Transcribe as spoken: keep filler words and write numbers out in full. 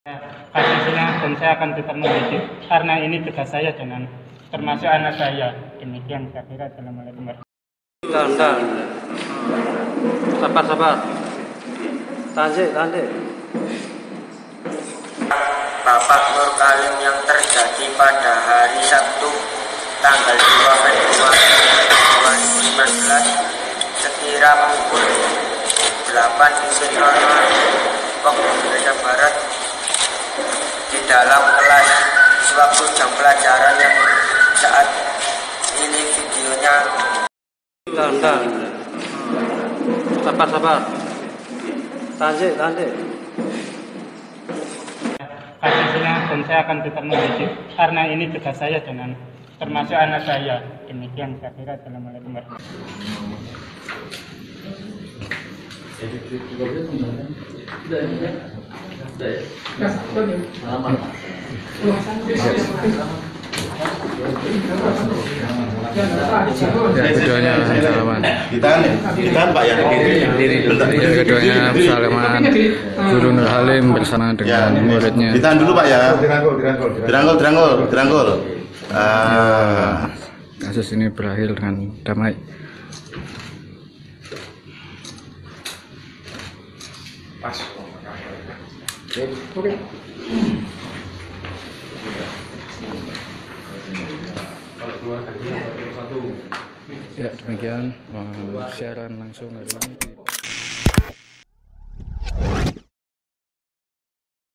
Kasusnya dan saya akan tetap mendidik karena ini tugas saya dengan termasuk anak saya. Demikian saya kira. Assalamualaikum warahmatullahi wabarakatuh. Enggak, enggak. Sabar, sabar. Tahan, tahan. Bapak Nur Kalim yang terjadi pada hari Sabtu tanggal dua Februari dua ribu sembilan belas sekira pukul delapan waktu Indonesia Barat di dalam kelas sewaktu jam pelajaran yang saat ini videonya. Enggak, enggak. Sabar, sabar. Tahan, tahan. Kasusnya dan saya akan tetap mendidik karena ini tugas saya dengan termasuk anak saya. Demikian saya kira. Assalamualaikum warahmatullahi Ya, keduanya salaman. Ditahan, ditahan Pak ya. Ya, keduanya salaman. Guru Nur Halim bersama dengan muridnya. Ditahan dulu Pak ya. Dirangkul, dirangkul, dirangkul, dirangkul, dirangkul. Ah. Kasus ini berakhir dengan damai. Pas. Oke. Ya, demikian siaran langsung hari ini.